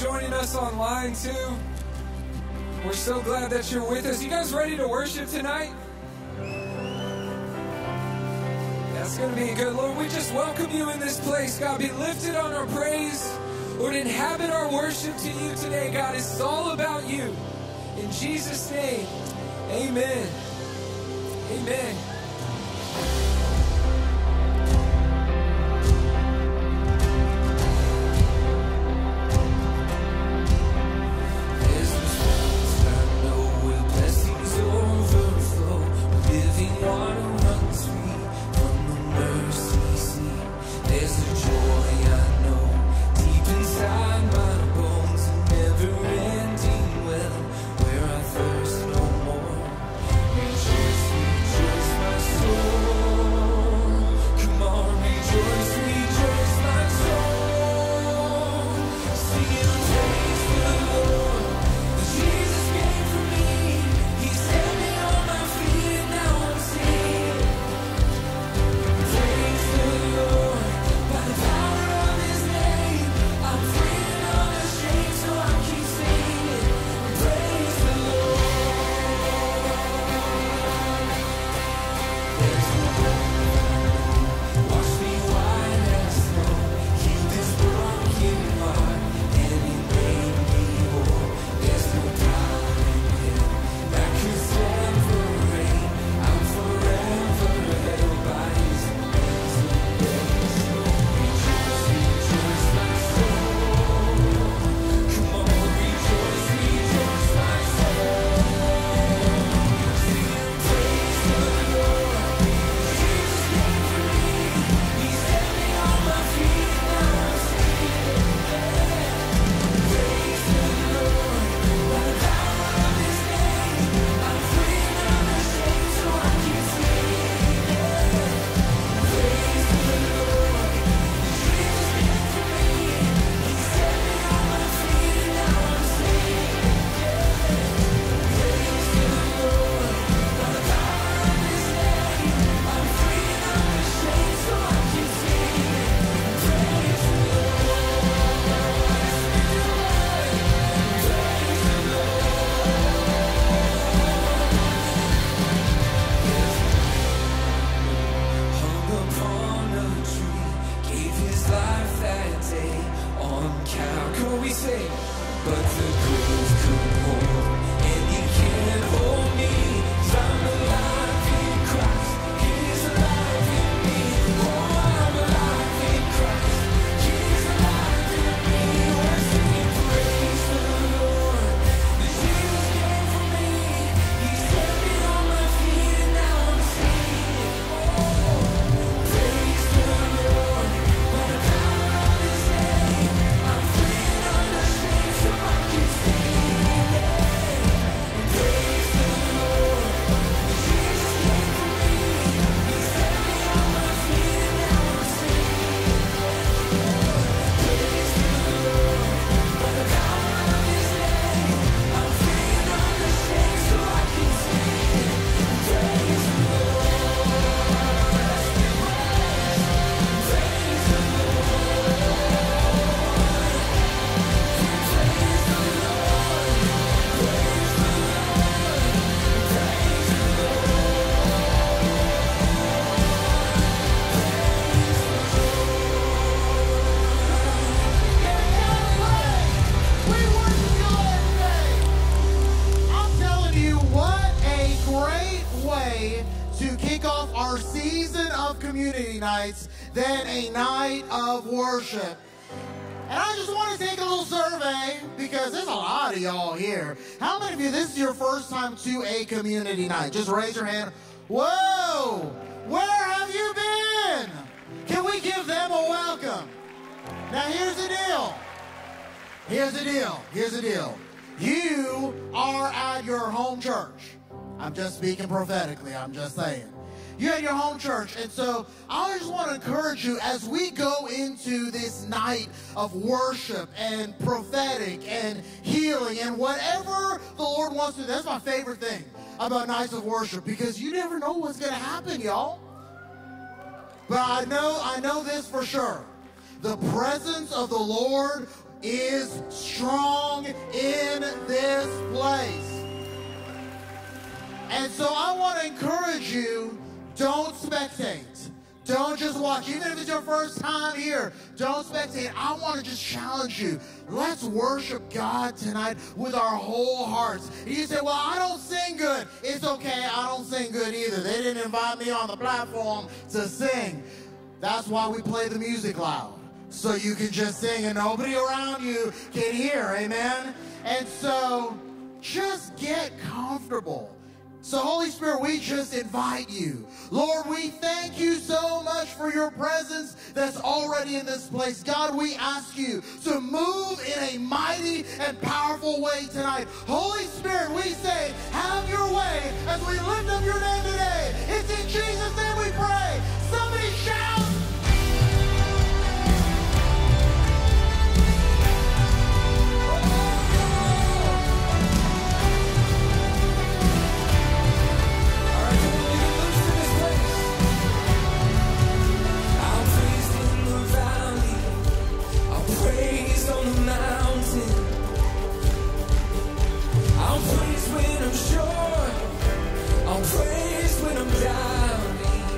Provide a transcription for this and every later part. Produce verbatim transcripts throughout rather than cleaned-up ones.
joining us online too. We're so glad that you're with us. You guys ready to worship tonight? That's going to be good. Lord, we just welcome you in this place. God, be lifted on our praise. Lord, inhabit our worship to you today. God, it's all about you. In Jesus' name, amen. Amen. Than a night of worship. And I just want to take a little survey because there's a lot of y'all here. How many of you, this is your first time to a community night? Just raise your hand. Whoa! Where have you been? Can we give them a welcome? Now here's the deal. Here's the deal. Here's the deal. You are at your home church. I'm just speaking prophetically. I'm just saying. You're at your home church, and so I just want to encourage you as we go into this night of worship and prophetic and healing and whatever the Lord wants to do. That's my favorite thing about nights of worship, because you never know what's going to happen, y'all. But I know, I know this for sure. The presence of the Lord is strong in this place. And so I want to encourage you, don't spectate. Don't just watch. Even if it's your first time here, don't spectate. I want to just challenge you. Let's worship God tonight with our whole hearts. You say, well, I don't sing good. It's okay. I don't sing good either. They didn't invite me on the platform to sing. That's why we play the music loud. So you can just sing and nobody around you can hear. Amen? And so just get comfortable. So Holy Spirit, we just invite you. Lord, we thank you so much for your presence that's already in this place. God, we ask you to move in a mighty and powerful way tonight. Holy Spirit, we say, have your way as we lift up your name today. It's in Jesus' name we pray. Somebody shout. On the mountain, I'll praise when I'm sure, I'll praise when I'm doubting.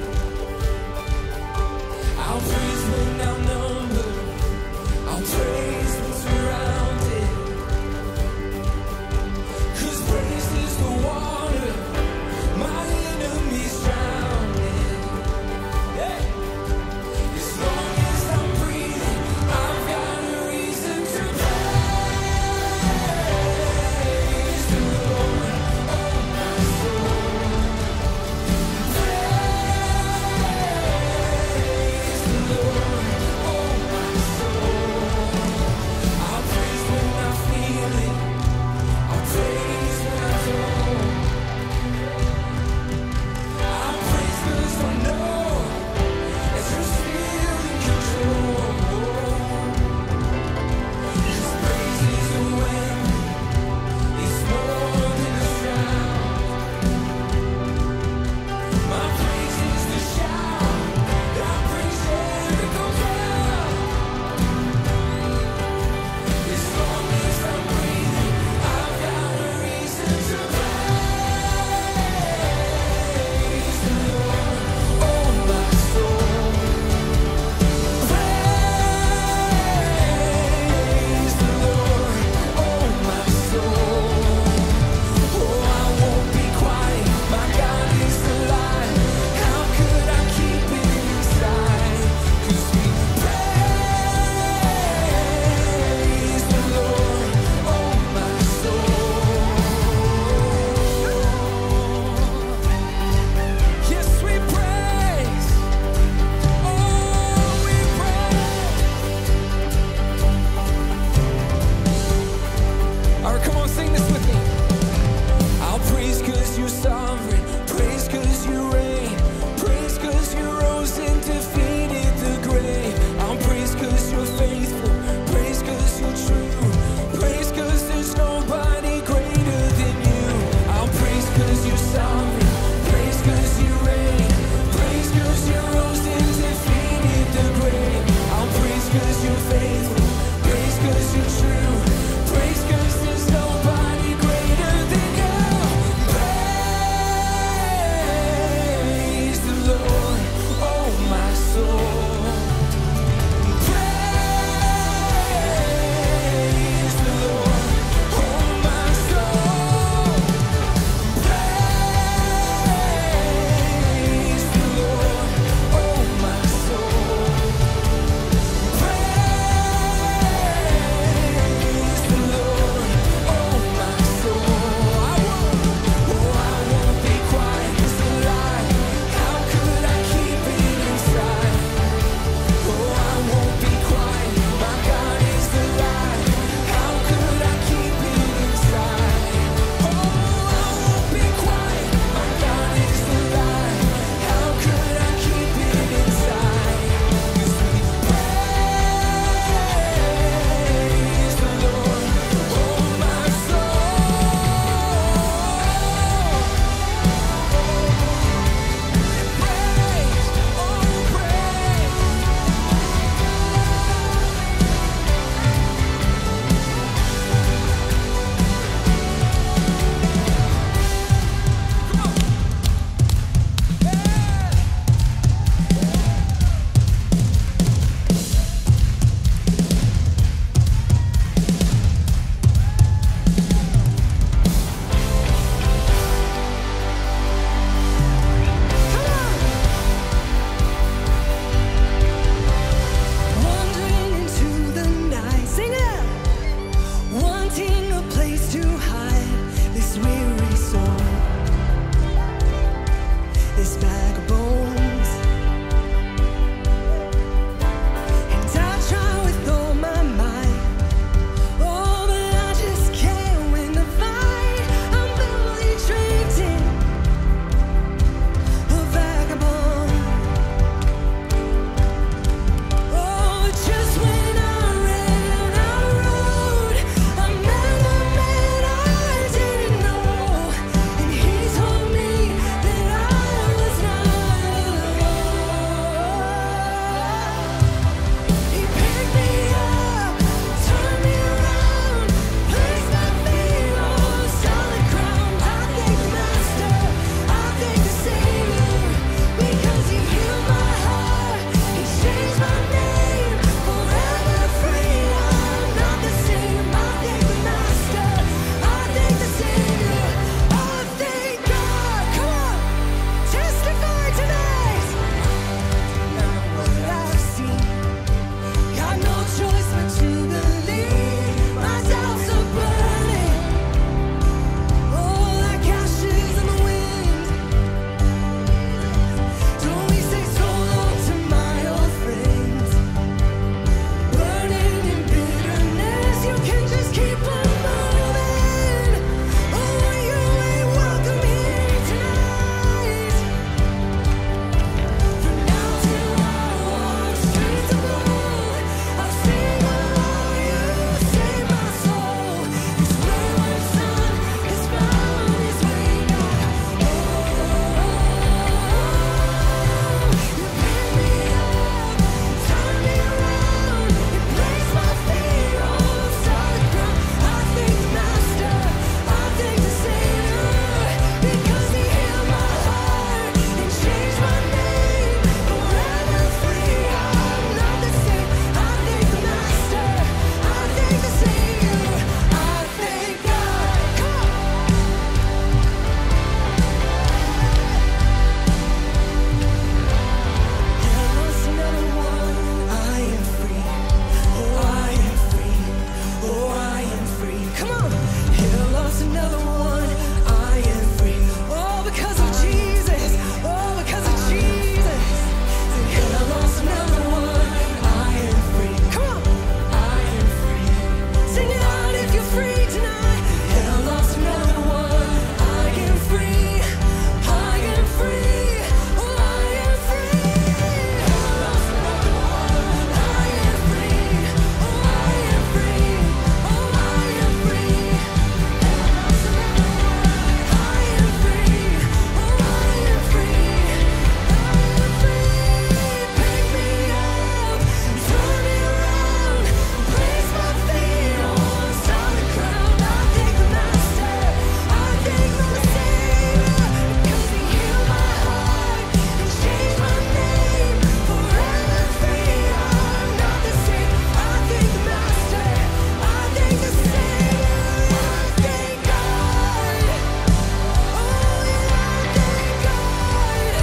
free tonight. Hell lost another one. I am free. I am free. Oh, I am free. Hell lost another one. I am free. Oh, I am free. Oh, I am free. Hell lost another one. I am free. Oh, I am free. I am free. Pick me up, turn me around, place my feet on solid ground. I thank the Master, I thank my Savior, because He healed my heart and changed my name. Forever free, I'm not the same. I thank the Master, I thank the Savior, I thank God. Oh yeah, I thank God.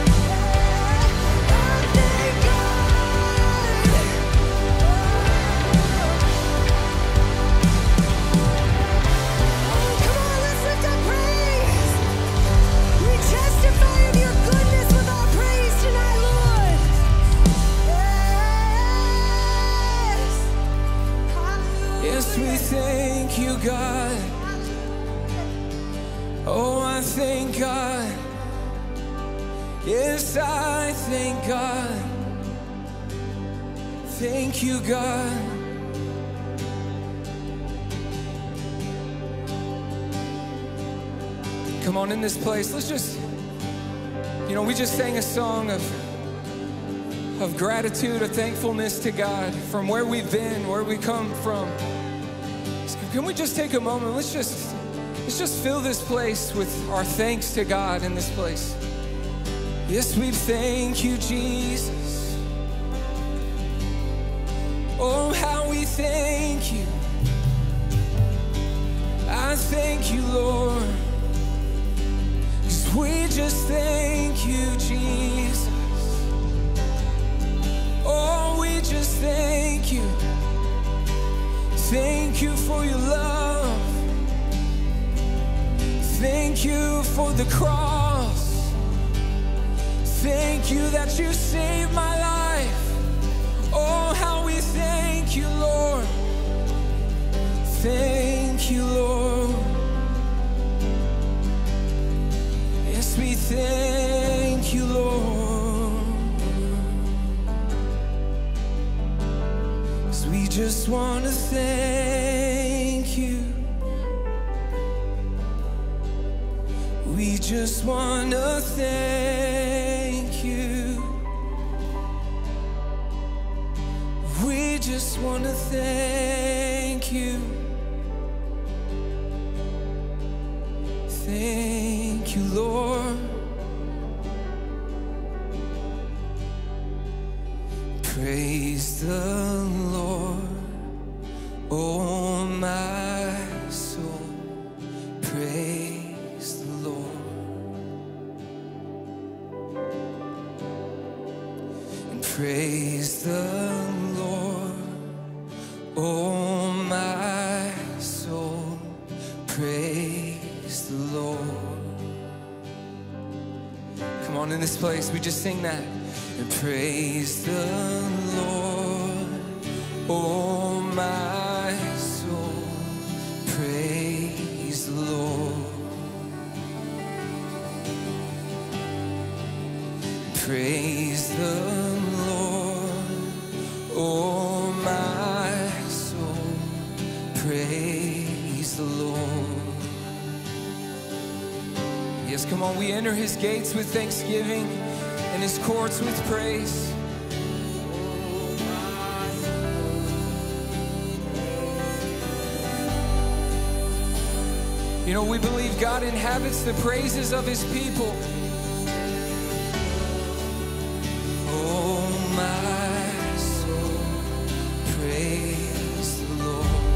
I thank God. Oh, come on, let's lift up praise. We testify of your goodness with our praise tonight, Lord. Yes. Hallelujah. Yes, we thank you, God. Oh, I thank God. Yes, I thank God. Thank you, God. Come on, in this place, let's just, you know, we just sang a song of of gratitude, of thankfulness to God from where we've been, where we come from. Can we just take a moment? Let's just let's just fill this place with our thanks to God in this place. Yes, we thank you, Jesus. Oh, how we thank you. I thank you, Lord. 'Cause we just thank you, Jesus. Oh, we just thank you. Thank you for your love. Thank you for the cross. Thank you that you saved my life. Oh, how we thank you, Lord. Thank you, Lord. Yes, we thank you, Lord. 'Cause we just want to thank you. We just want to thank you. We just want to thank you. Thank you, Lord. Praise the Lord, oh my soul. Praise the Lord. And praise the Lord, oh my soul. Praise the Lord. Come on, in this place, we just sing that. And praise the Lord, oh my soul. Praise the Lord. Praise the Lord, oh my soul. Praise the Lord. Yes, come on, we enter His gates with thanksgiving and His courts with praise. You know, we believe God inhabits the praises of His people. Oh, my soul, praise the Lord.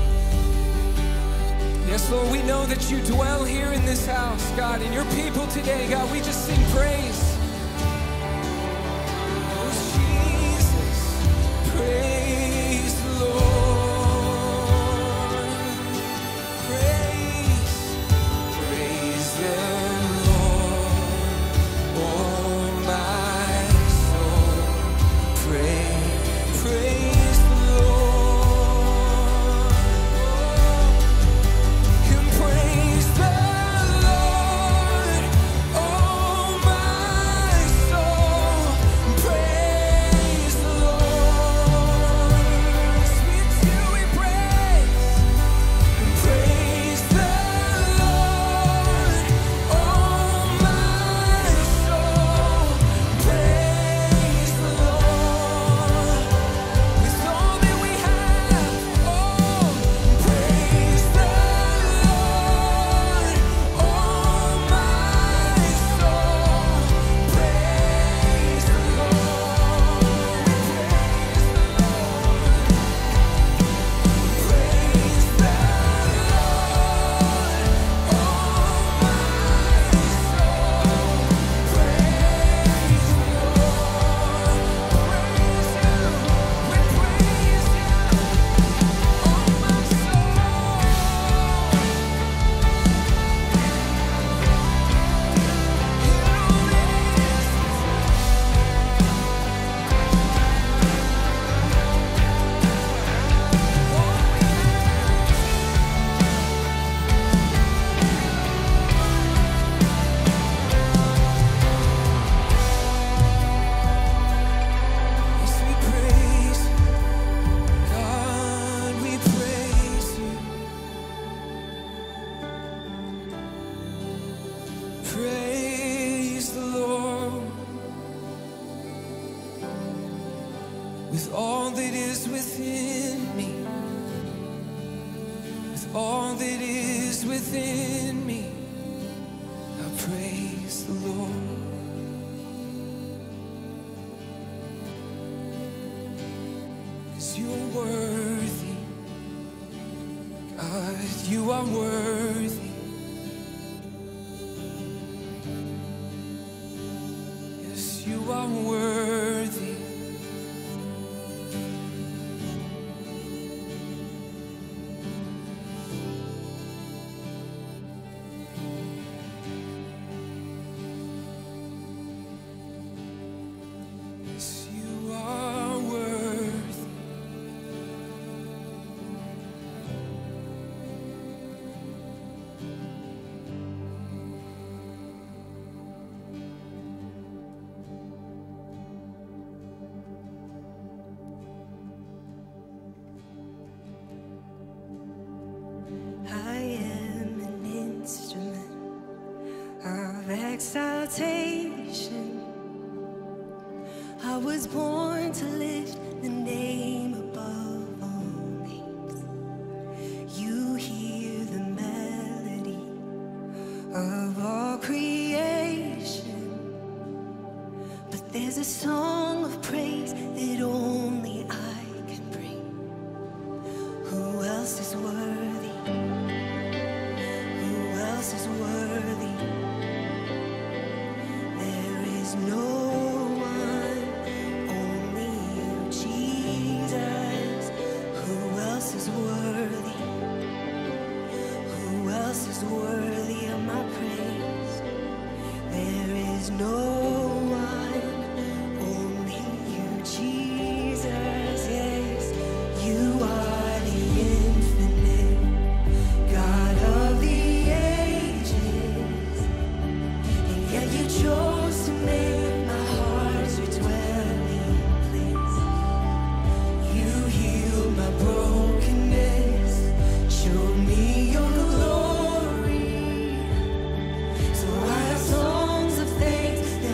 Yes, Lord, we know that you dwell here in this house, God, and your people today, God, we just sing praise. Oh, Jesus, praise the Lord. Praise, praise the Lord. Oh, my soul, praise, praise the Lord. with all that is within me, with all that is within me, I praise the Lord. 'Cause you are worthy, God, you are worthy. Yes, you are worthy. Yes, you are worthy. I am an instrument of exaltation. I was born to lift the name above all names. You hear the melody of all creation, but there's a song of praise that only I can bring. Who else is worthy? Who else is worthy? There is no one, only you, Jesus. Who else is worthy? Who else is worthy of my praise? There is no one, only you, Jesus. Yes, you are the infinite God of the ages, and yet you chose to make my heart your dwelling place. You healed my brokenness, showed me your glory. So I have songs of thanks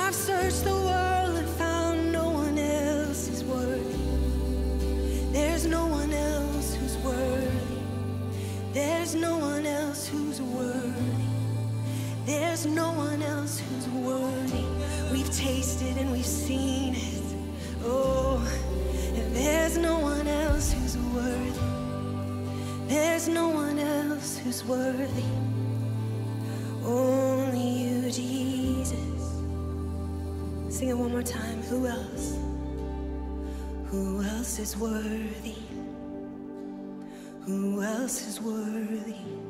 I've searched the world and found no one else is worthy. There's no one else who's worthy. There's no one else who's worthy. There's no one else who's worthy. We've tasted and we've seen it. Oh, and there's no one else who's worthy. There's no one else who's worthy. Only you, Jesus. Sing it one more time. Who else? Who else is worthy? Who else is worthy?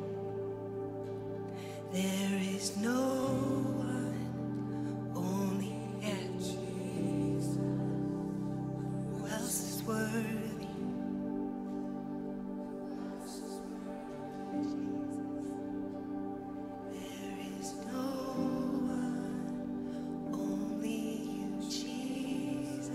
There is no one, only yet Jesus. Who else is worthy? There is no one, only you, Jesus.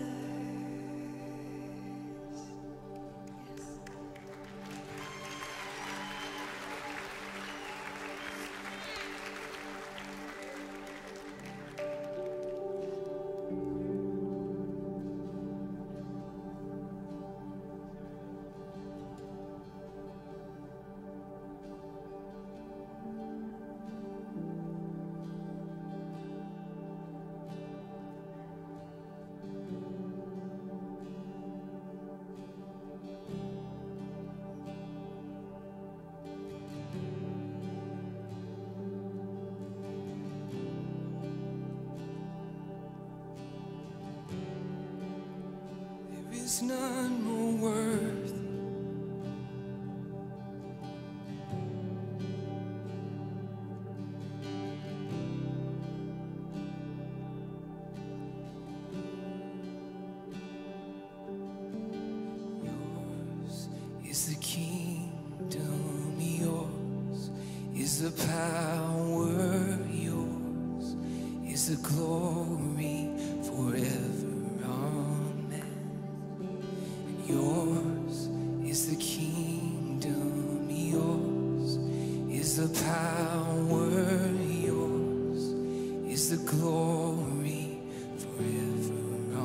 There is none more worthy. Yours is the kingdom, yours is the power, yours is the glory forever. Yours is the kingdom, yours is the power, yours is the glory forever.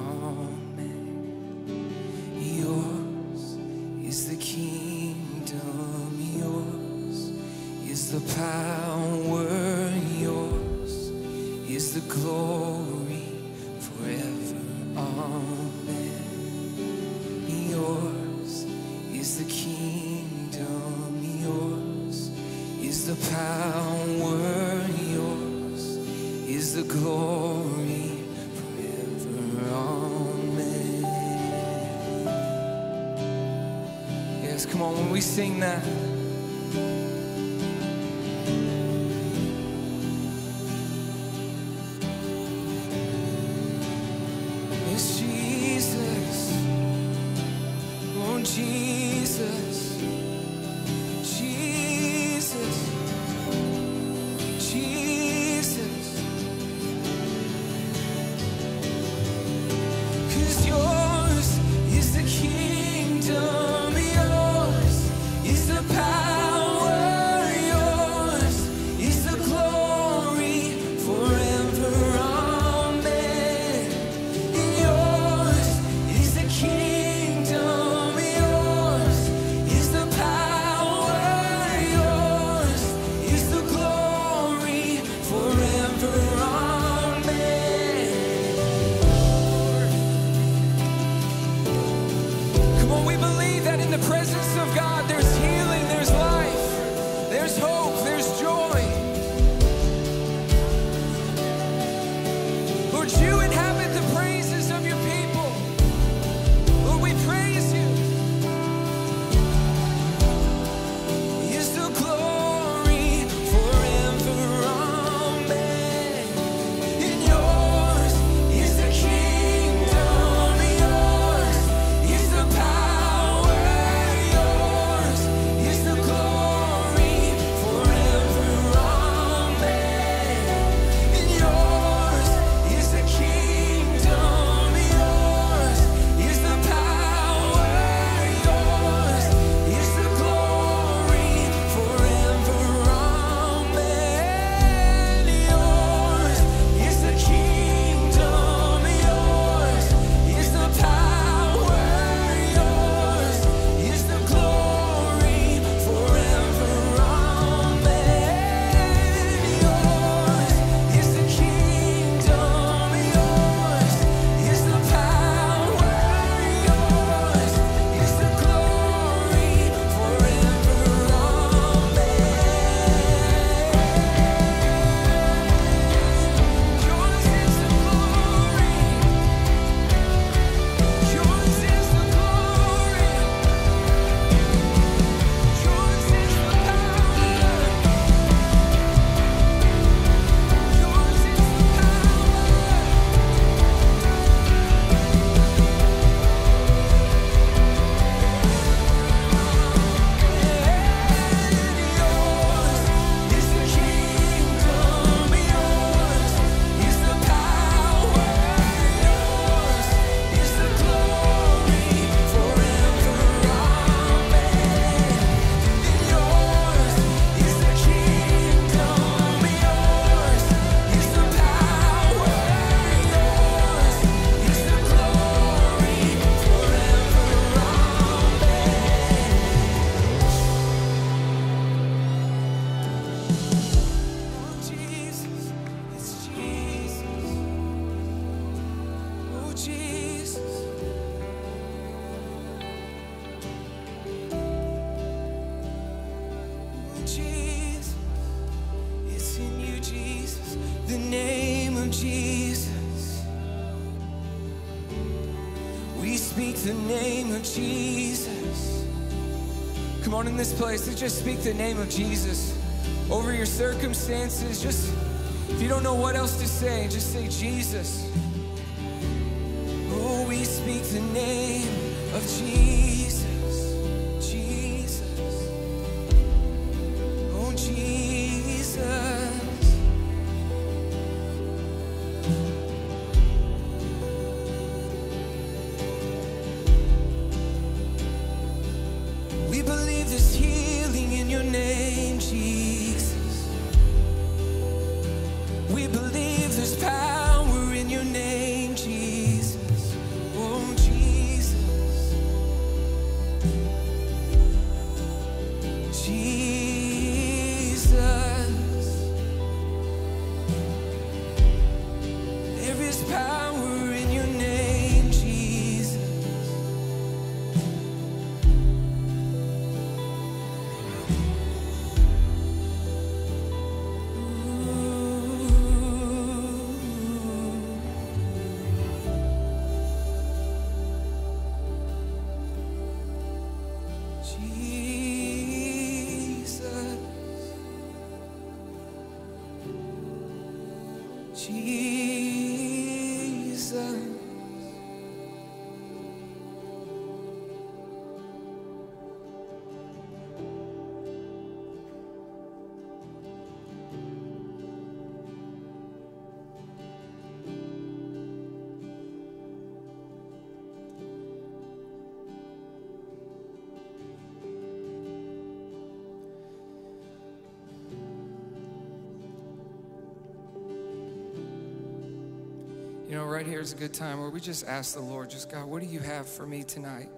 Amen. Yours is the kingdom, yours is the power, yours is the glory forever. Amen. Yours is the kingdom, yours is the power, yours is the glory forever. Amen. Yes, come on, when we sing that, it's Jesus. Oh, Jesus, Jesus, Jesus. 'Cause yours is the kingdom, yours is the power, yours is the glory forever. Amen. Yours is the kingdom, yours the name of Jesus. We speak the name of Jesus. Come on, in this place, let's just speak the name of Jesus over your circumstances. Just, if you don't know what else to say, just say Jesus. Oh, we speak the name of Jesus. Jesus. Oh, Jesus. We believe there's healing in your name, Jesus. We believe there's power in your name, Jesus. Oh, Jesus. Jesus. There is power in your name, Jesus. Jesus. You know, right here is a good time where we just ask the Lord, just God, what do you have for me tonight?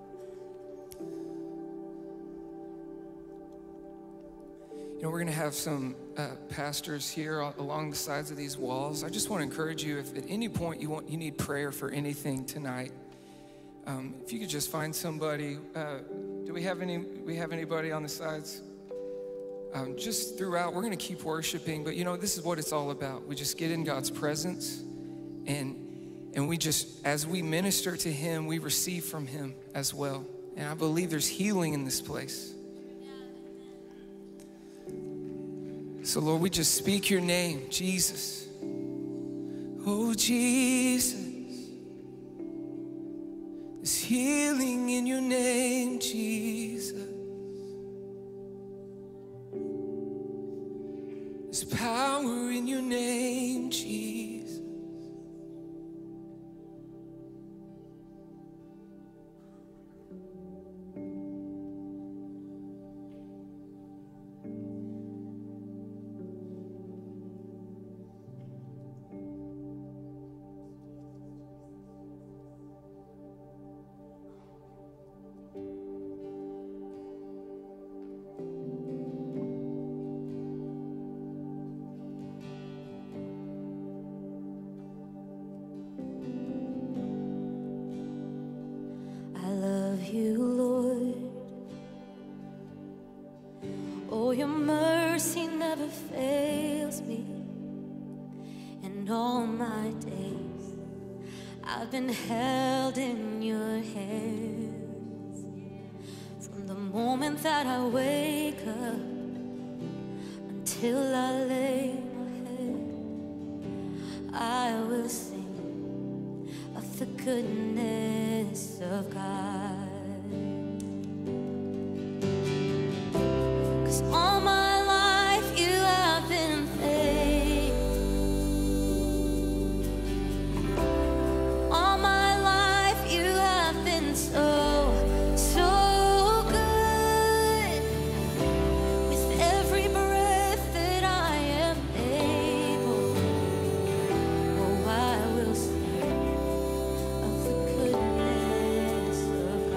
You know, we're going to have some uh, pastors here along the sides of these walls. I just want to encourage you, if at any point you want, you need prayer for anything tonight, um, if you could just find somebody. Uh, do we have any? We have anybody on the sides? Um, just throughout, we're going to keep worshiping, but you know, this is what it's all about. We just get in God's presence. And and we just, as we minister to him, we receive from him as well. And I believe there's healing in this place. So Lord, we just speak your name, Jesus. Oh, Jesus. There's healing in your name, Jesus. There's power in your name, Jesus. I love you, Lord. Oh, your mercy never fails me. In all my days, I've been held in your hands. From the moment that I wake up until I lay my head, I will sing of the goodness of God. 'Cause all my life you have been faithful. All my life you have been so, so good. With every breath that I am able, oh, I will sing of the goodness of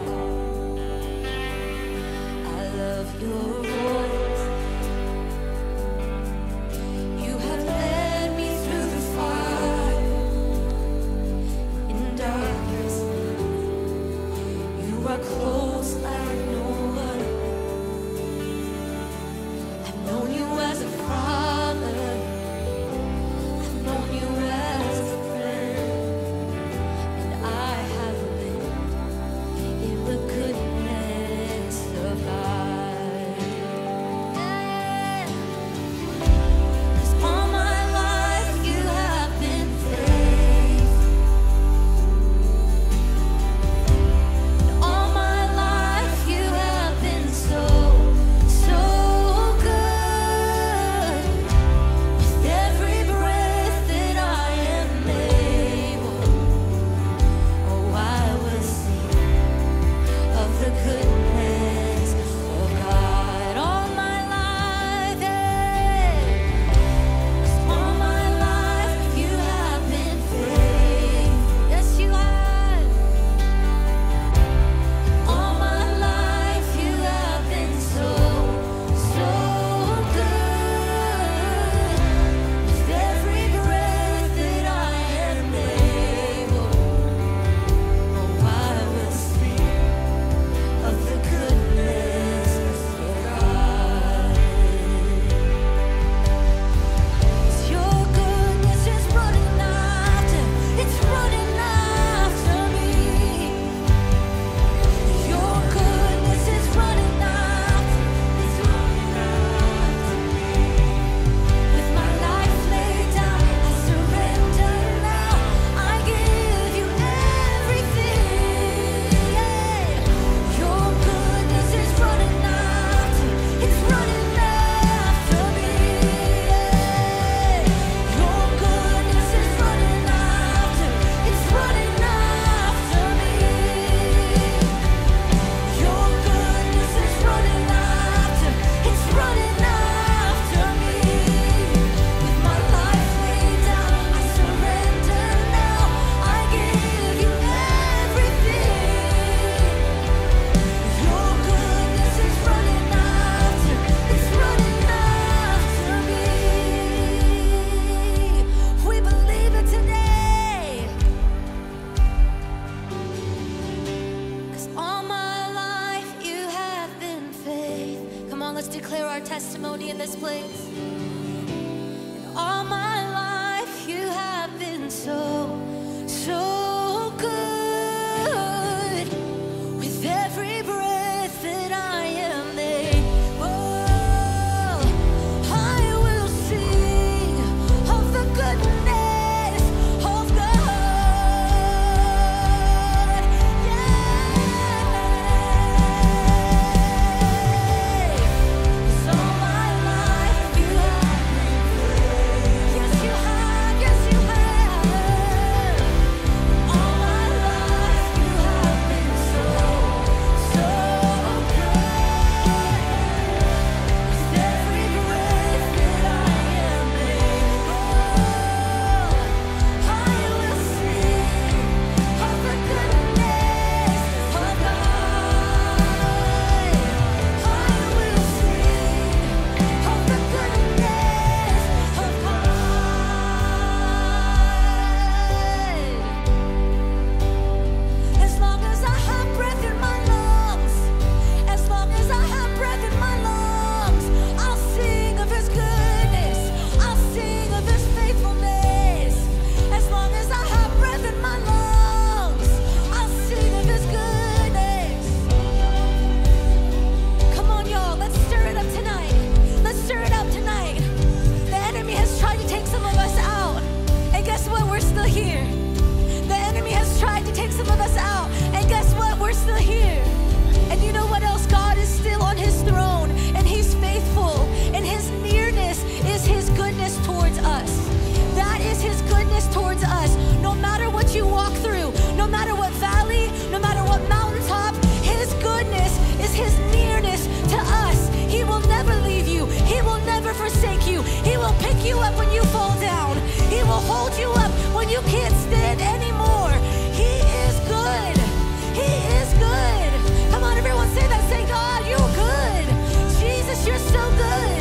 his nearness to us. He will never leave you. He will never forsake you. He will pick you up when you fall down. He will hold you up when you can't stand anymore. He is good. He is good. Come on, everyone, say that. Say, God, you're good. Jesus, you're so good.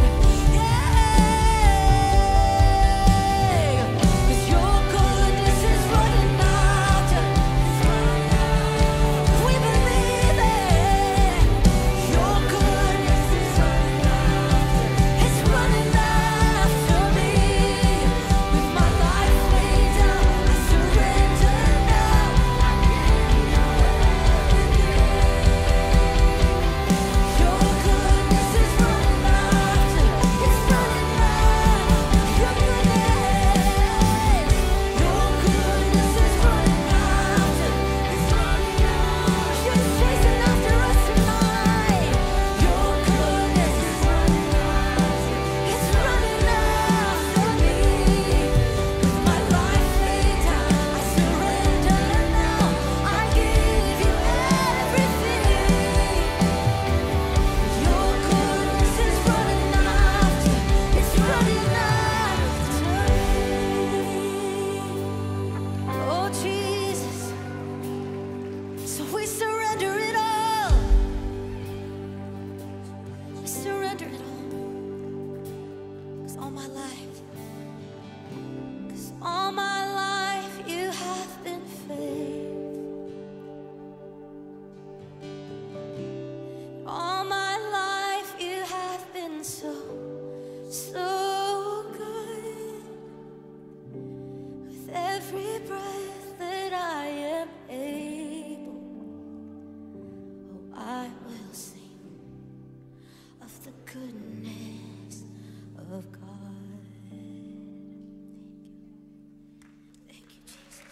Yeah. 'Cause your goodness is running after. We believe it. Your goodness is running after. It's running after me. With my life laid down, I surrender now. I give you everything. Your goodness is running after. It's running after. Your goodness. Your goodness is running after. It's running after. You're chasing after us tonight. Your goodness is running after. It's running after me. With my life laid down, I surrender now. I give you everything. Your goodness is running after. It's running after me. Oh, Jesus. So we surrender it all. We surrender it all. 'Cause all my life, 'cause all my life you have been faithful. All my life you have been so, so good. With every breath that I am able, oh, I will sing of the goodness of God. Thank you, Jesus.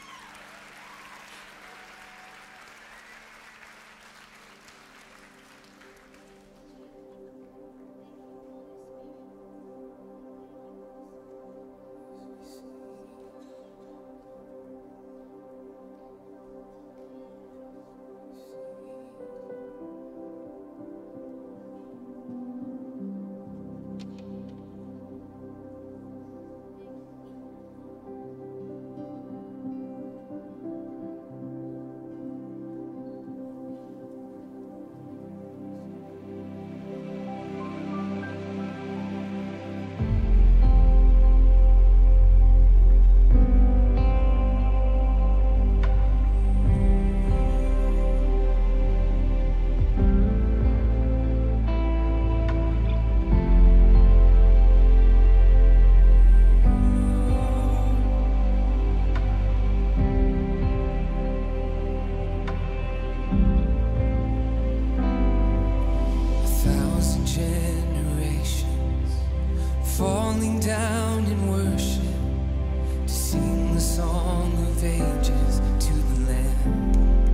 A thousand generations falling down in worship to sing the song of ages to the Lamb.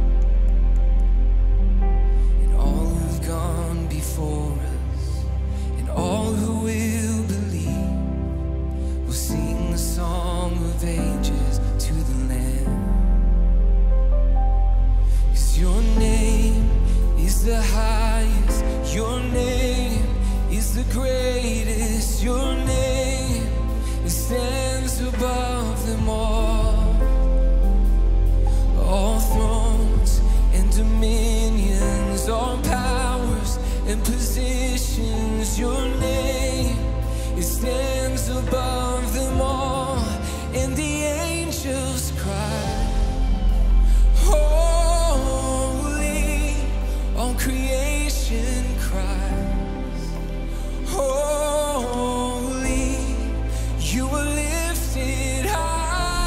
And all who've gone before us and all who will believe will sing the song of ages to the Lamb. 'Cause your name is the highest, your name is the greatest, your name it stands above them all. All thrones and dominions, all powers and positions, your name it stands above them all. And the angels cry, holy, all creation cries, holy, you are lifted high.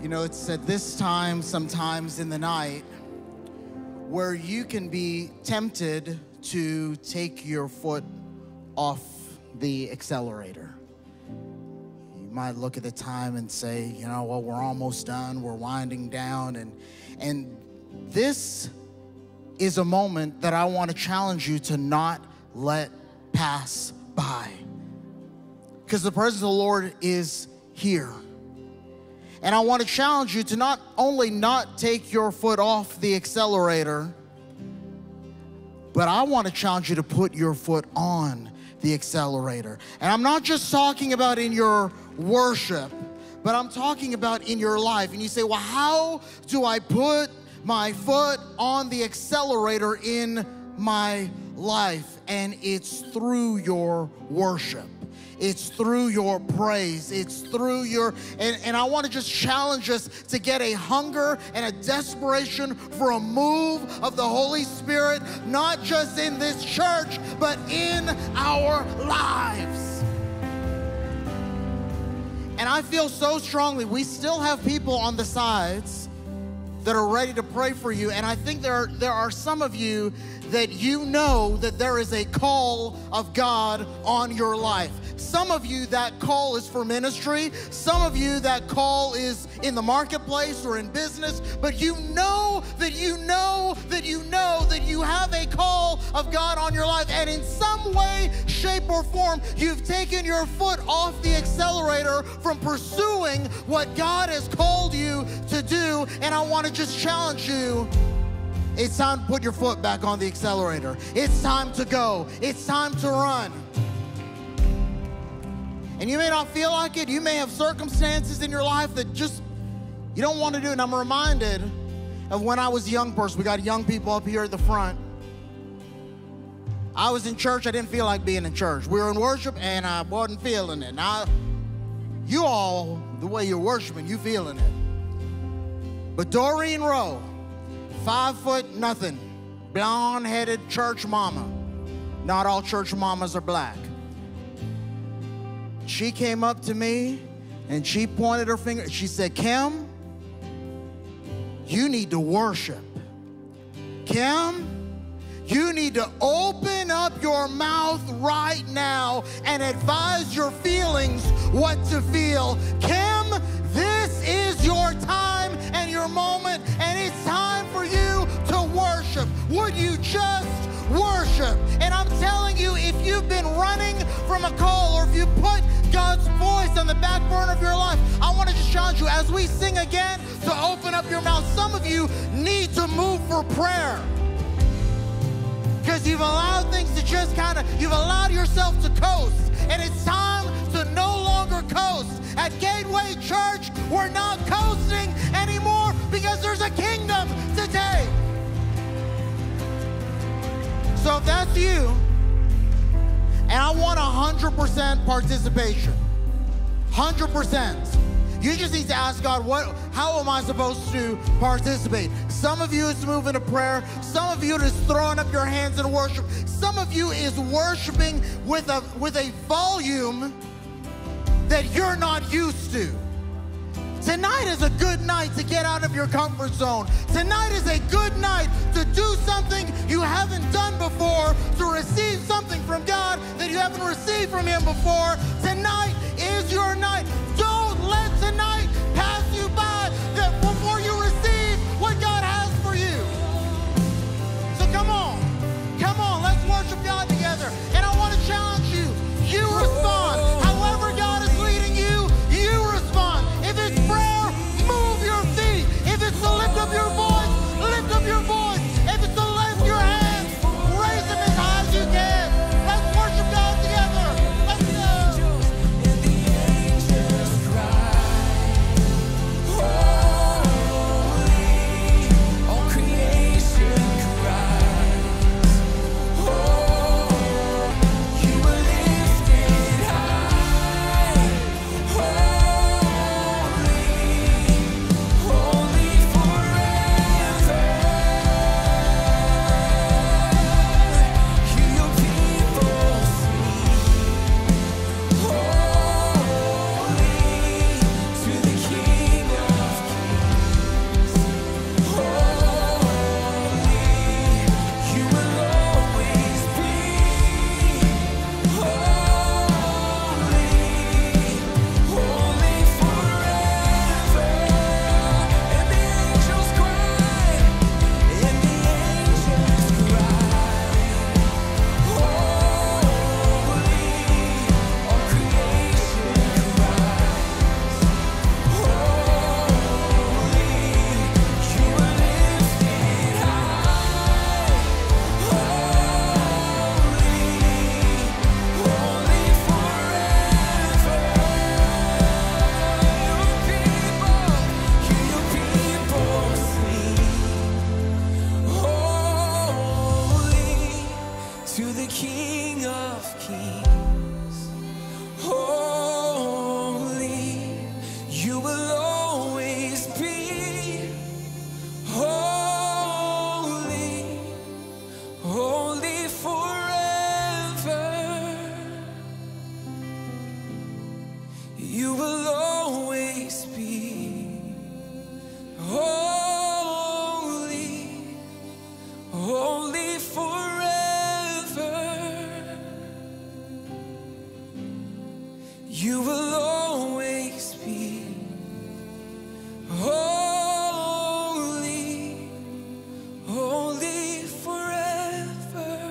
You know, it's at this time, sometimes in the night, where you can be tempted to take your foot off the accelerator. You might look at the time and say, you know, well, we're almost done, we're winding down, and and this is a moment that I want to challenge you to not let pass by. Because the presence of the Lord is here. And I want to challenge you to not only not take your foot off the accelerator, but I want to challenge you to put your foot on the accelerator. And I'm not just talking about in your worship, but I'm talking about in your life. And you say, well, how do I put my foot on the accelerator in my life? And it's through your worship. It's through your praise. It's through your, and, and I want to just challenge us to get a hunger and a desperation for a move of the Holy Spirit, not just in this church, but in our lives. And I feel so strongly, we still have people on the sides that are ready to pray for you. And I think there are, there are some of you that you know that there is a call of God on your life. Some of you, that call is for ministry. Some of you, that call is in the marketplace or in business. But you know that you know that you know that you have a call of God on your life. And in some way, shape, or form, you've taken your foot off the accelerator from pursuing what God has called you to do. And I want to just challenge you. It's time to put your foot back on the accelerator. It's time to go. It's time to run. And you may not feel like it. You may have circumstances in your life that just, you don't want to do it. And I'm reminded of when I was a young person. We got young people up here at the front. I was in church. I didn't feel like being in church. We were in worship, and I wasn't feeling it. Now, you all, the way you're worshiping, you feeling it. But Doreen Rowe, five foot nothing, blonde-headed church mama. Not all church mamas are black. She came up to me and she pointed her finger. She said, Kim, you need to worship. Kim, you need to open up your mouth right now and advise your feelings what to feel. Kim, this is your time and your moment, and it's time for you to worship. Would you just worship? And I'm telling you, if you've been running from a call, or if you put God's voice on the back burner of your life, I want to just challenge you as we sing again to open up your mouth. Some of you need to move for prayer because you've allowed things to just kind of, you've allowed yourself to coast, and it's time to no longer coast. At Gateway Church, we're not coasting anymore because there's a kingdom to take. So if that's you, and I want one hundred percent participation, one hundred percent. You just need to ask God, what? How am I supposed to participate? Some of you is moving to prayer. Some of you is throwing up your hands in worship. Some of you is worshiping with a, with a volume that you're not used to. Tonight is a good night to get out of your comfort zone. Tonight is a good night to do something you haven't done before, to receive something from God that you haven't received from Him before. Tonight is your night. Don't let tonight pass you by that before you receive what God has for you. So come on, come on, let's worship God together. And I want to challenge you. You respond. However God is leading you, you respond. If it's prayer, move your feet. If it's to lift up your voice, lift up your voice. If it's to lift your hands, raise them as high as you can. Let's worship God together. Let's go. knees. Holy, you will always be. Holy, holy forever. You will always be. Holy, holy forever. You will always be. Holy, holy forever.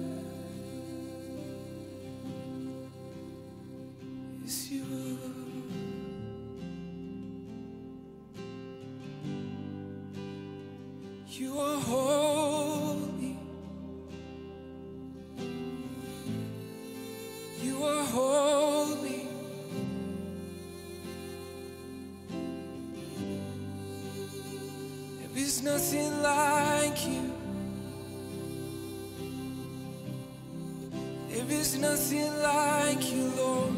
Yes, you will. You are holy. You are holy. There is nothing like you. There is nothing like you, Lord.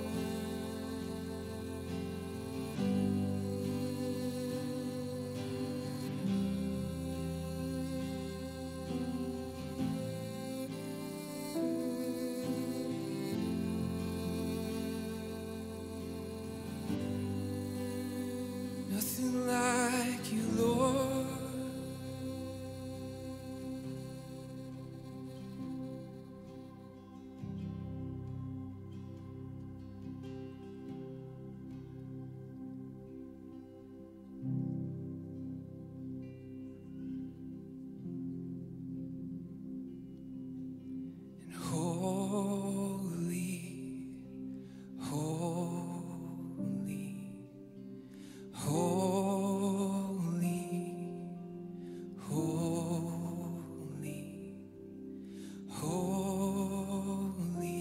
Nothing like you, Lord. And holy, holy, holy, holy, holy,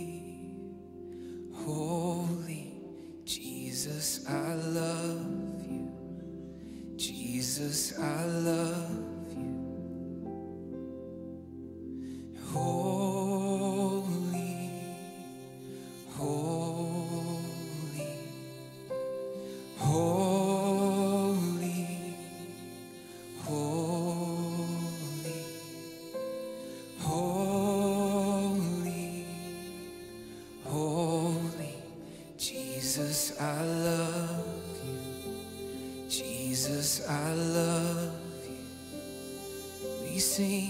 holy. Jesus, I love you. Jesus, I love you. Holy, holy, holy, holy, holy, holy. Jesus, I love you. Jesus, I love you. We sing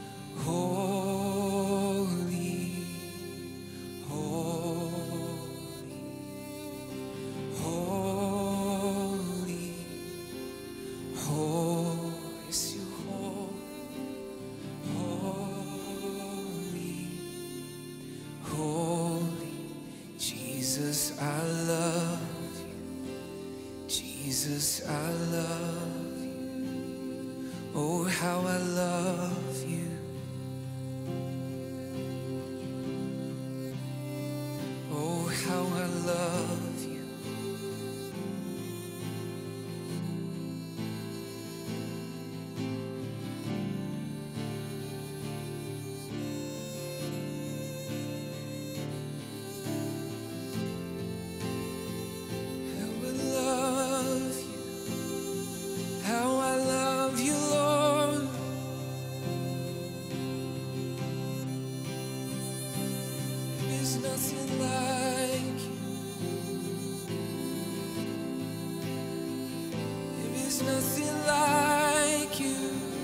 holy, holy, holy, holy. Yes, you holy, holy. Jesus, I love you. Jesus, I love you. Oh, how I love you. Oh, how I love you. How I love you. How I love you, Lord. There is nothing like you. There is nothing like you.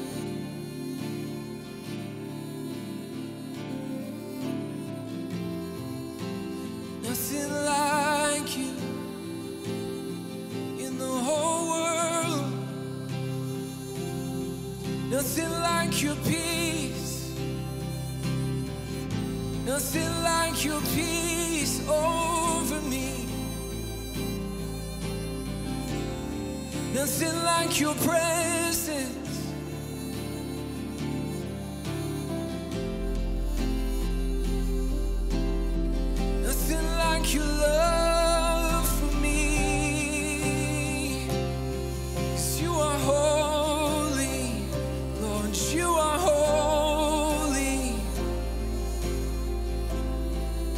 Nothing like you in the whole world. Nothing like your peace. Nothing like your peace over me. Nothing like your presence. Nothing like your love for me. 'Cause you are holy, Lord, you are holy.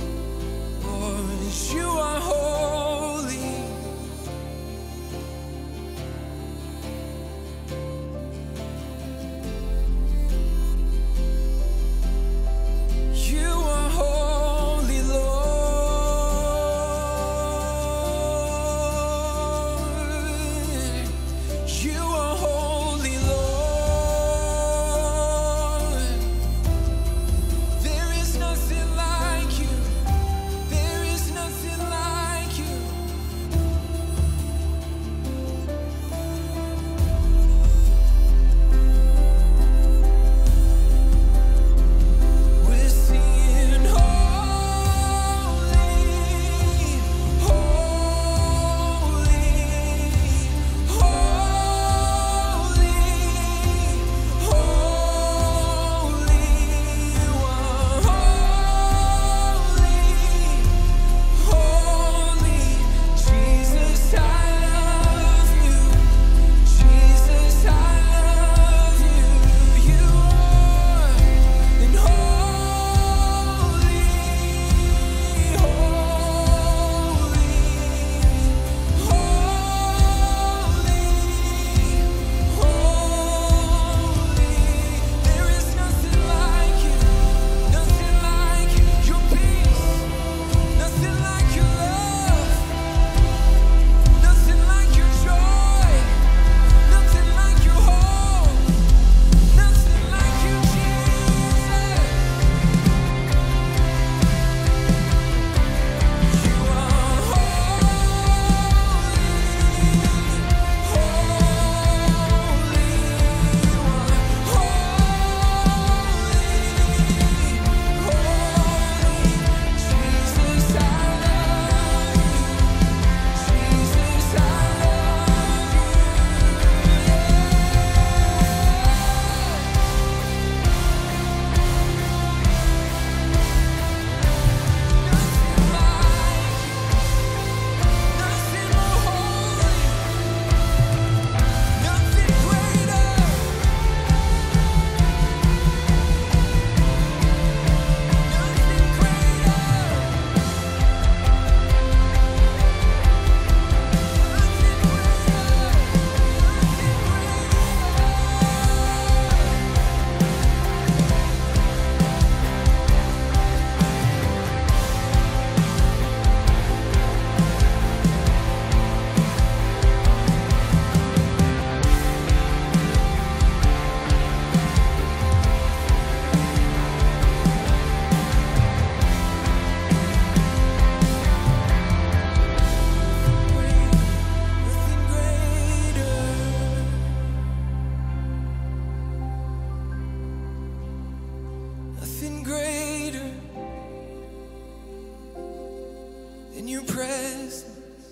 in your presence.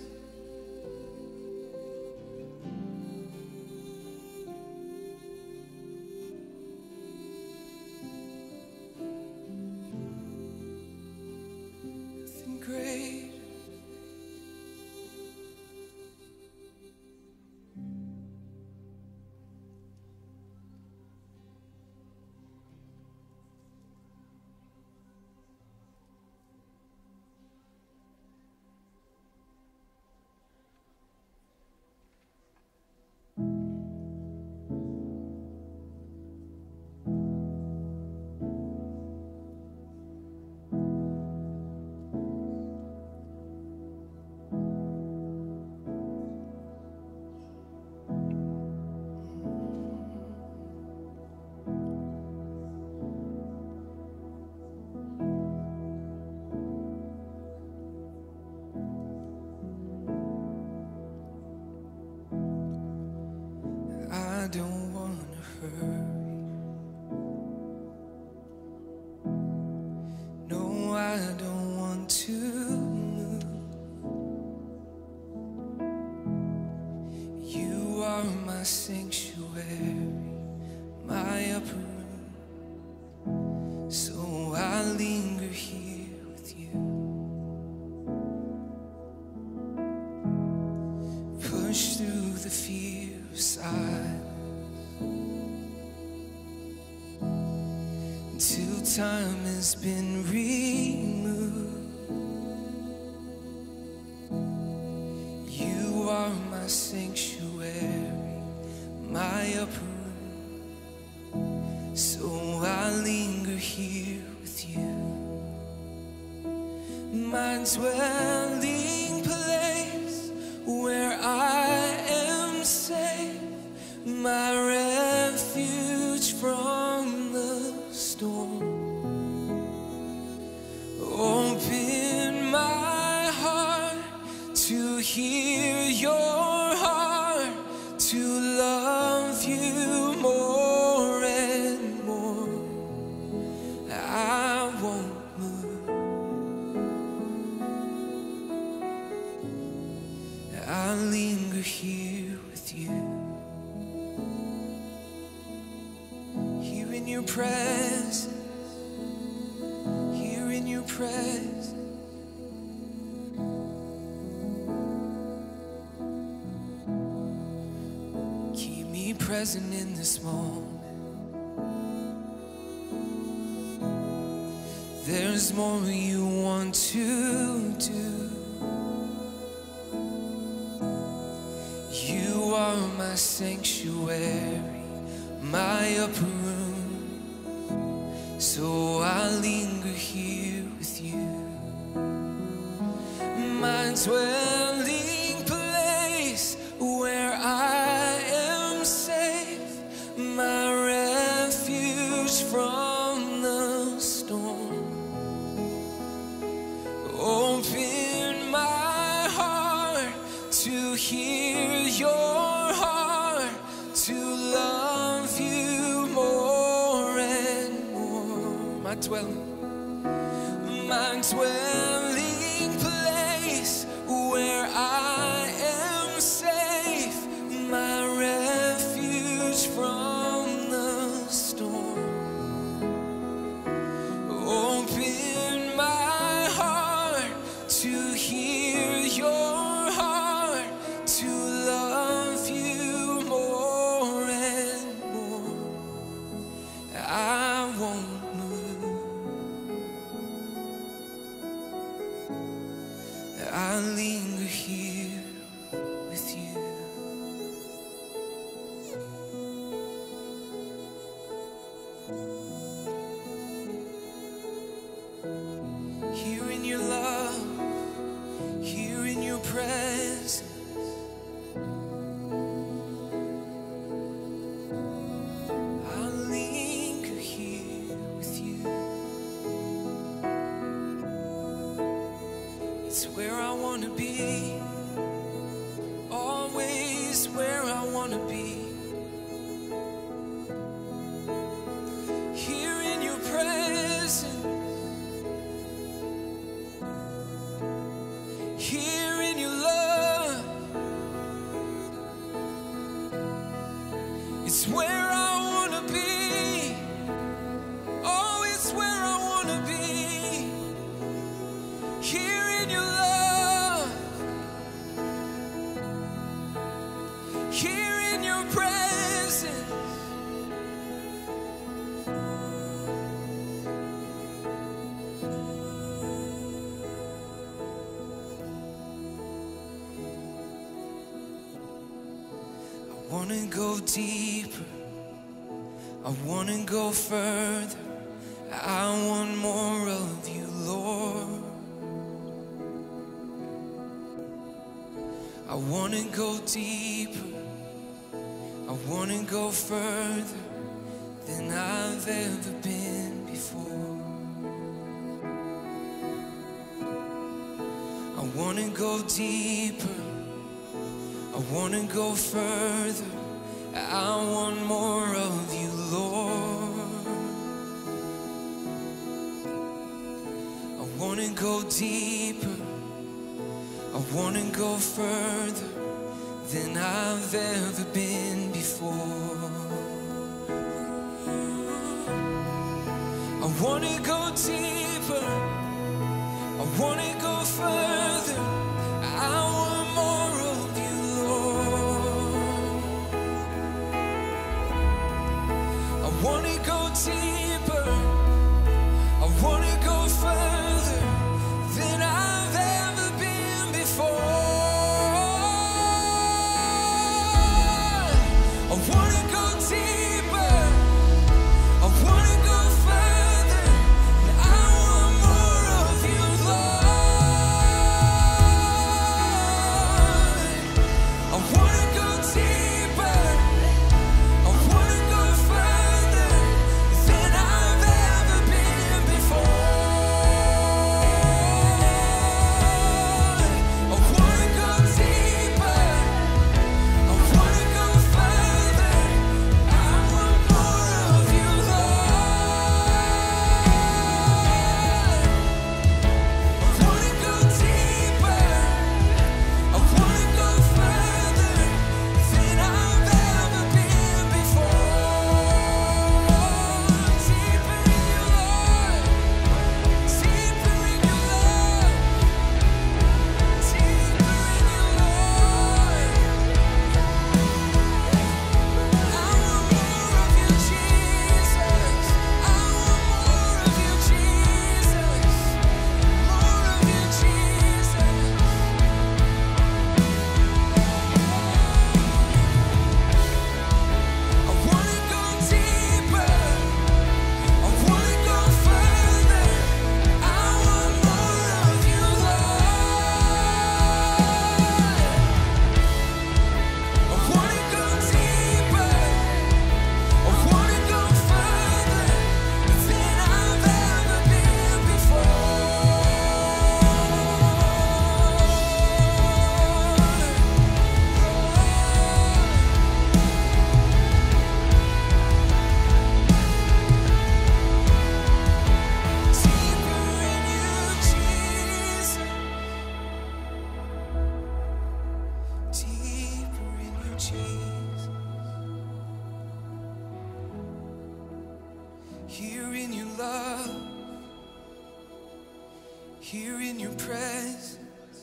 Nothing great. I don't wanna hurry. No, I don't want to move. You are my sanctuary, my upper room. So I linger here with you. Push through the fear of silence till time has been removed. You are my sanctuary, my upper room. So I linger here with you. My dwelling place where I am safe, my refuge from the storm. Open my heart to hear your heart, to love you more and more. I won't move. I linger here with you. Here in your presence, here in your presence. Keep me present in this moment. There's more you want to do. You are my sanctuary, my upper room. So I linger here with you. My dwelling place where I am safe, my refuge from the storm. Open my heart to hear your heart, to love you more and more. My dwelling, my dwelling place where I am safe, my refuge from the storm. Open my heart to hear your heart, to love you more and more. I won't move. I linger here with you. Here in your love, here in your presence. I linger here with you. It's where I want to be, always where I want to be. Here in your presence, here in your love. It's where I wanna be. Oh, it's where I wanna be. Here in your love. Here in your presence. I wanna go deeper, I wanna go further, I want more of you, Lord. I wanna go deeper, I wanna go further than I've ever been before. I wanna go deeper, I wanna go further, I want more of you, Lord. I wanna go deeper, I wanna go further than I've ever been before. I wanna go deeper, I wanna go further, I want more of you, Lord. I wanna go deeper, I wanna go further than I've ever been before. I wanna go deeper, I wanna go further, and I want more of you, Lord. I wanna go deeper, I wanna go further than I've ever been before. I wanna go deeper, I wanna go further, I want more of you, Lord. I wanna go deeper, I wanna go further than I've ever been before. Deeper in you, Lord. Deeper in your love. Deeper in you, Lord. I want more of you, Jesus. I want more of you, Jesus. More of you, Jesus. I wanna go deeper, I wanna go further, I want more of you, Lord. I wanna go deeper, I wanna go further than I've ever been before. Deeper in you, Jesus. Deeper in you, Jesus. Here in your love, here in your presence.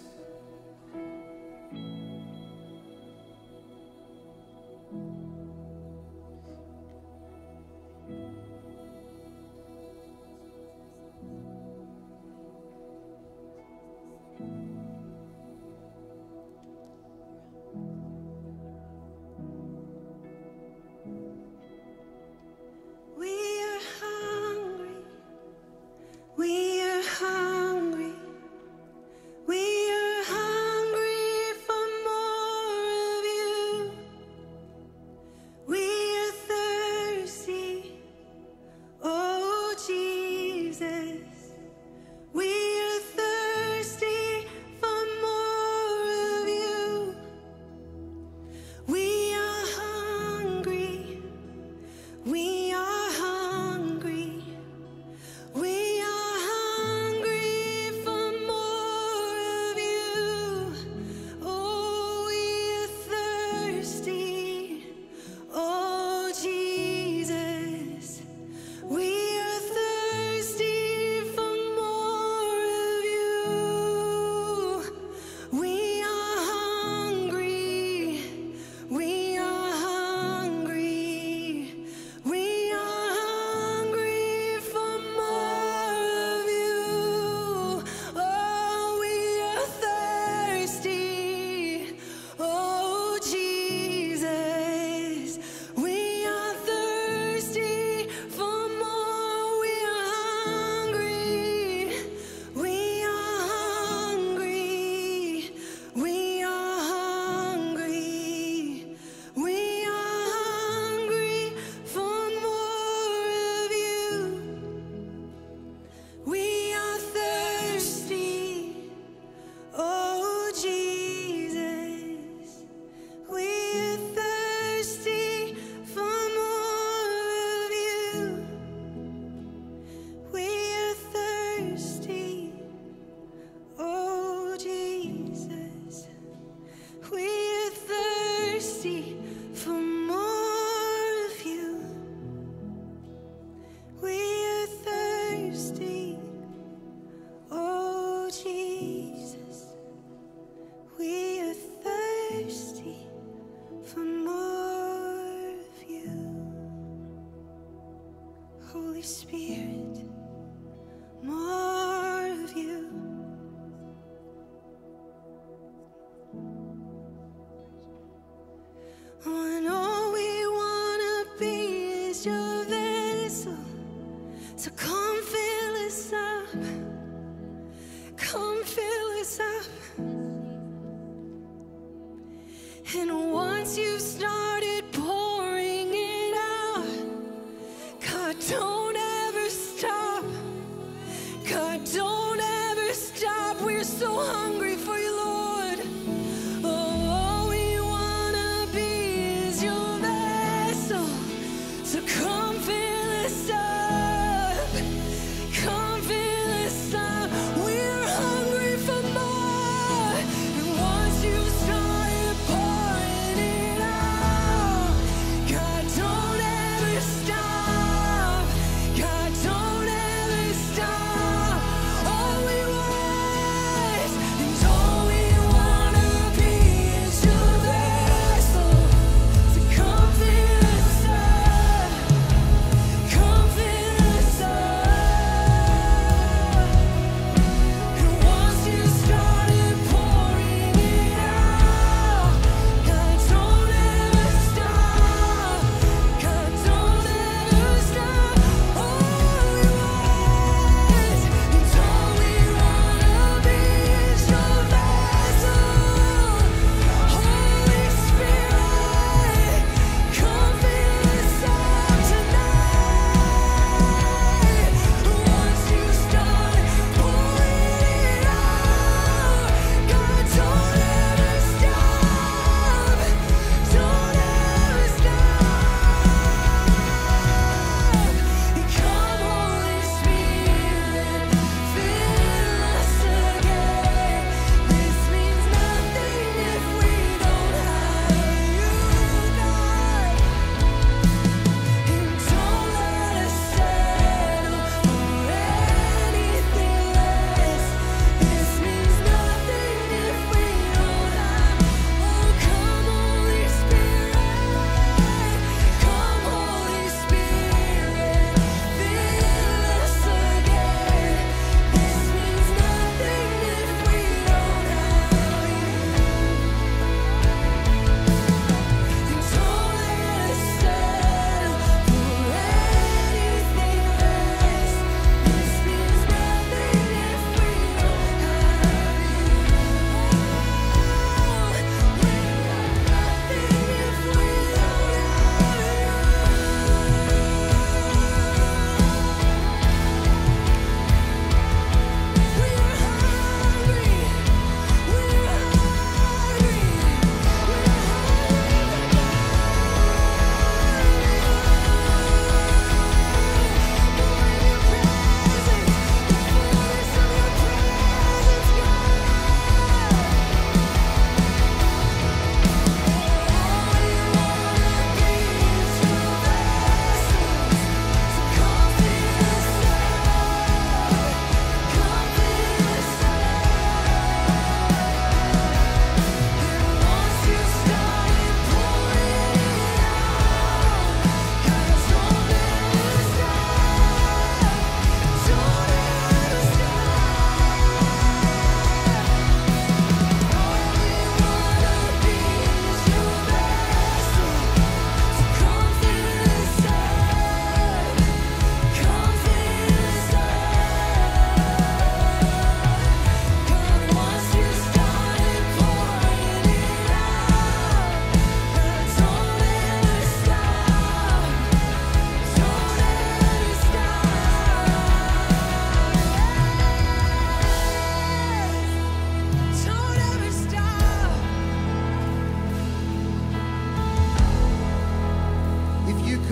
We are hungry. We are hungry.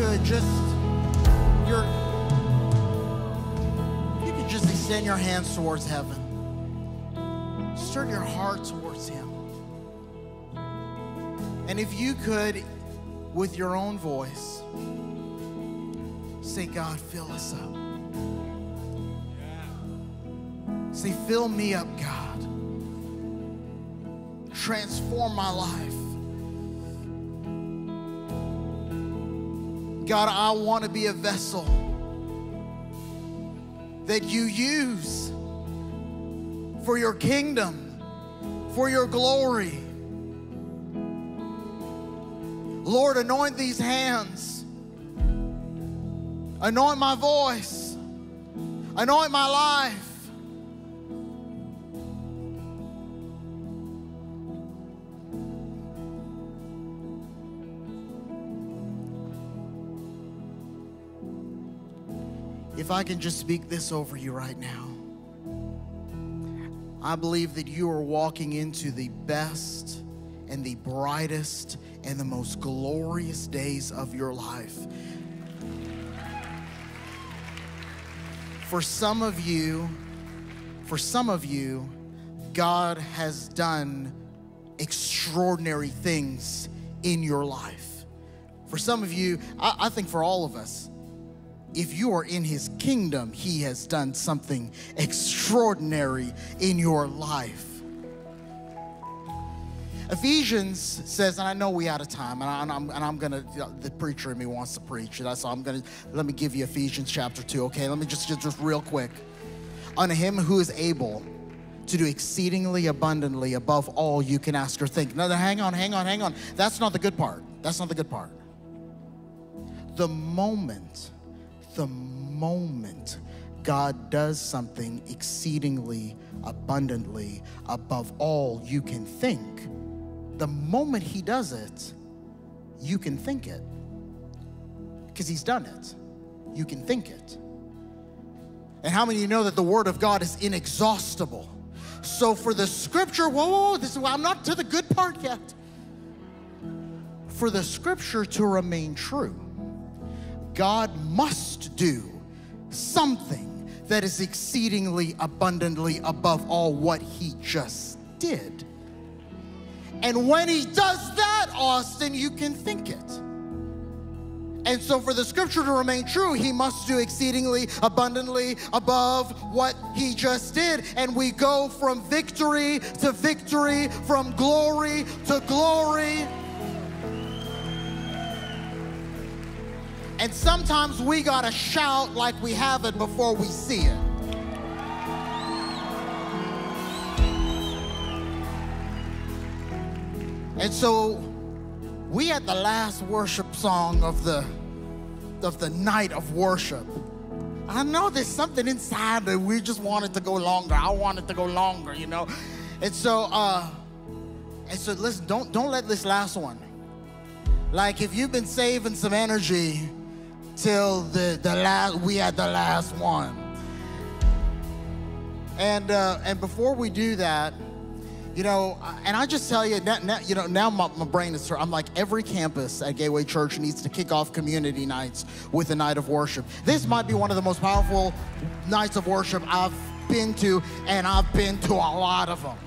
could just, your, you could just extend your hands towards heaven. Just turn your heart towards Him. And if you could, with your own voice, say, God, fill us up. Say, fill me up, God. Transform my life. God, I want to be a vessel that you use for your kingdom, for your glory. Lord, anoint these hands. Anoint my voice. Anoint my life. If I can just speak this over you right now, I believe that you are walking into the best and the brightest and the most glorious days of your life. For some of you, for some of you, God has done extraordinary things in your life. For some of you, I, I think for all of us, if you are in His kingdom, He has done something extraordinary in your life. Ephesians says, and I know we out of time, and, I, and I'm, and I'm gonna, the preacher in me wants to preach, so I'm gonna, let me give you Ephesians chapter two, okay? Let me just, just, just real quick. Unto Him who is able to do exceedingly abundantly above all you can ask or think. No, no, hang on, hang on, hang on. That's not the good part. That's not the good part. The moment The moment God does something exceedingly abundantly above all you can think, the moment He does it, you can think it. Because He's done it. You can think it. And how many of you know that the Word of God is inexhaustible? So for the scripture, whoa, whoa, whoa this is, I'm not to the good part yet. For the scripture to remain true, God must do something that is exceedingly abundantly above all what He just did. And when He does that, Austin, you can think it. And so for the scripture to remain true, He must do exceedingly abundantly above what He just did. And we go from victory to victory, from glory to glory. And sometimes we gotta shout like we have it before we see it. And so we at the last worship song of the of the night of worship. I know there's something inside that we just want it to go longer. I want it to go longer, you know. And so uh and so listen, don't don't let this last one. Like if you've been saving some energy till the, the last, we had the last one. And uh, and before we do that, you know, and I just tell you, now, now, you know, now my, my brain is, I'm like, every campus at Gateway Church needs to kick off community nights with a night of worship. This might be one of the most powerful nights of worship I've been to, and I've been to a lot of them.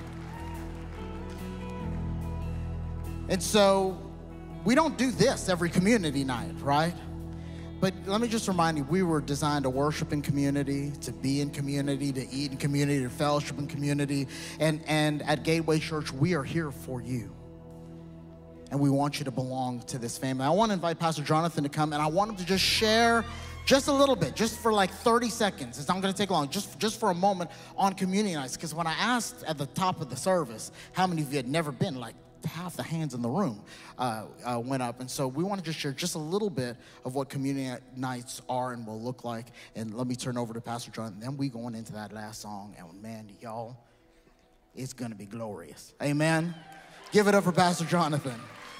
And so we don't do this every community night, right? But let me just remind you, we were designed to worship in community, to be in community, to eat in community, to fellowship in community. And, and at Gateway Church, we are here for you. And we want you to belong to this family. I want to invite Pastor Jonathan to come, and I want him to just share just a little bit, just for like thirty seconds. It's not going to take long, just, just for a moment on community nights. Because when I asked at the top of the service how many of you had never been, like half the hands in the room uh, uh, went up. And so we want to just share just a little bit of what community nights are and will look like. And let me turn over to Pastor Jonathan. Then we going into that last song. And man, y'all, it's going to be glorious. Amen. Give it up for Pastor Jonathan.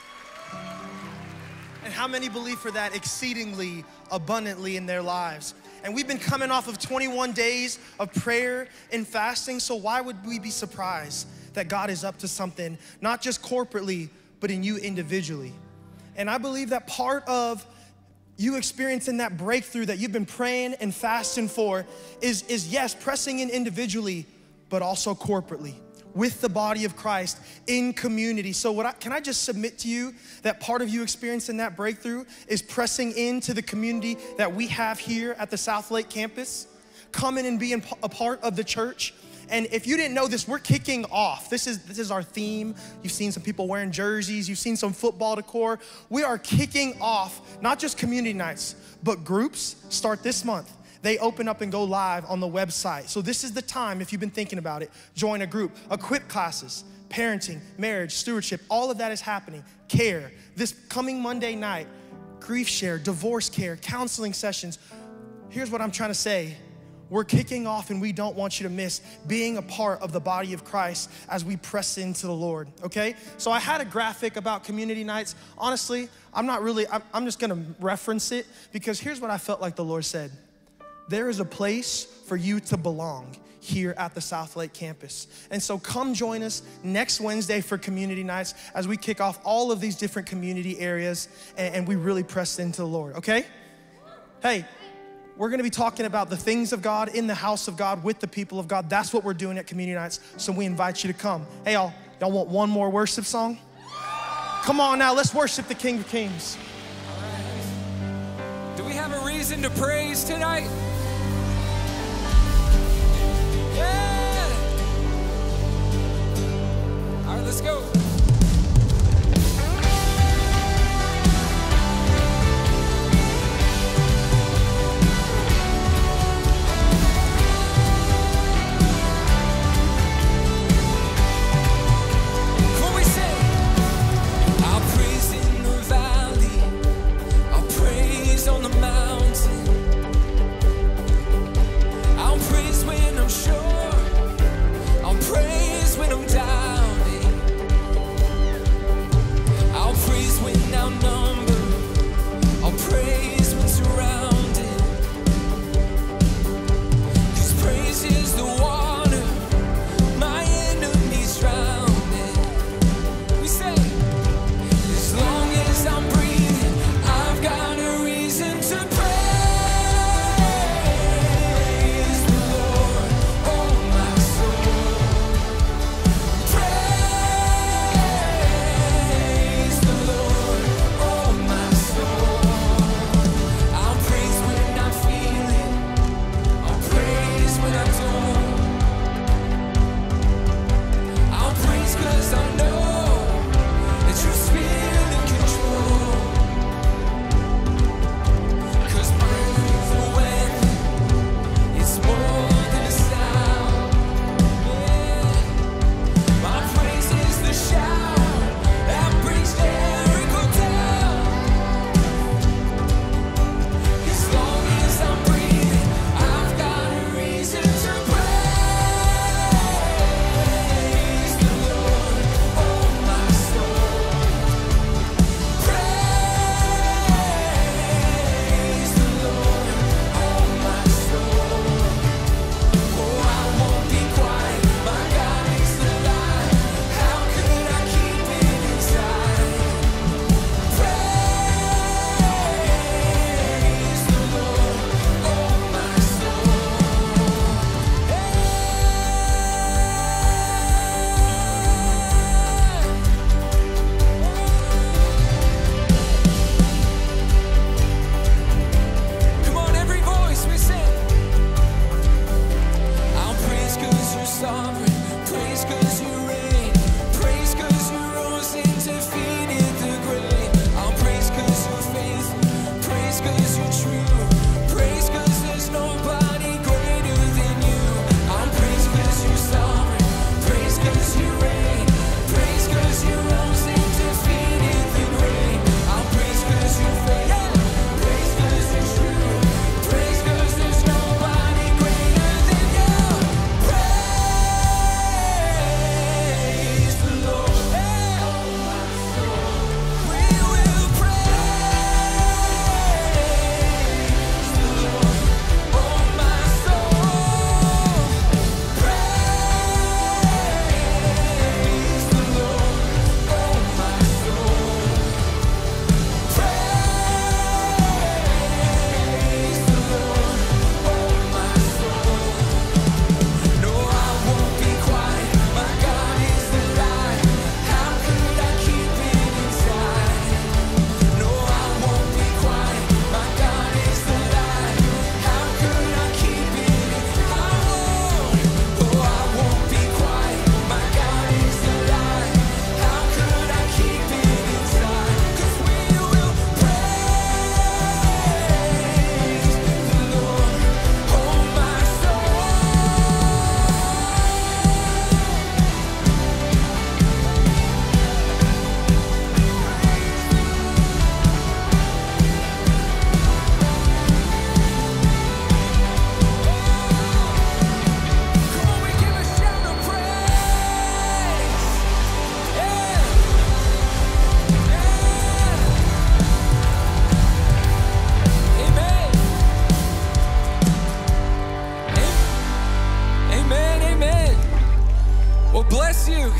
And how many believe for that exceedingly abundantly in their lives? And we've been coming off of twenty-one days of prayer and fasting, so why would we be surprised that God is up to something, not just corporately, but in you individually? And I believe that part of you experiencing that breakthrough that you've been praying and fasting for is, is yes, pressing in individually, but also corporately with the body of Christ in community. So what I, can I just submit to you that part of you experiencing that breakthrough is pressing into the community that we have here at the South Lake campus, coming and being a part of the church. And if you didn't know this, we're kicking off. This is, this is our theme. You've seen some people wearing jerseys. You've seen some football decor. We are kicking off not just community nights, but groups start this month. They open up and go live on the website. So this is the time, if you've been thinking about it, join a group. Equip classes, parenting, marriage, stewardship, all of that is happening. Care. This coming Monday night, grief share, divorce care, counseling sessions. Here's what I'm trying to say. We're kicking off and we don't want you to miss being a part of the body of Christ as we press into the Lord, okay? So I had a graphic about community nights. Honestly, I'm not really, I'm, I'm just gonna reference it because here's what I felt like the Lord said. There is a place for you to belong here at the South Lake campus. And so come join us next Wednesday for community nights as we kick off all of these different community areas and, and we really press into the Lord, okay? Hey. We're gonna be talking about the things of God in the house of God with the people of God. That's what we're doing at community nights, so we invite you to come. Hey y'all, y'all want one more worship song? Come on now, let's worship the King of Kings. All right. Do we have a reason to praise tonight? Yeah! All right, let's go. On the mountain,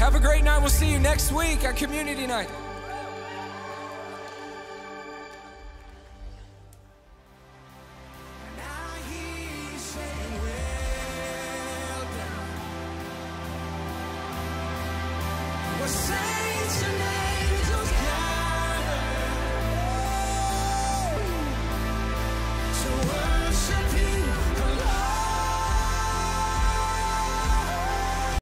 Have a great night. We'll see you next week at Community Night. Saints and angels